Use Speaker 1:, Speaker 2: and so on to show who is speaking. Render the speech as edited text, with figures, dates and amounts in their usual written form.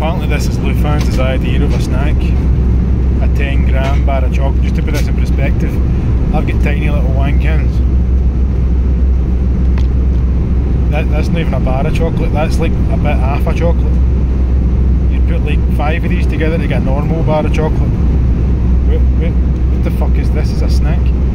Speaker 1: Apparently this is Lufthansa's idea of a snack. A 10-gram bar of chocolate. Just to put this in perspective, I've got tiny little wankins. That's not even a bar of chocolate, that's like a bit half a chocolate. You'd put like 5 of these together to get a normal bar of chocolate. What the fuck is this as a snack?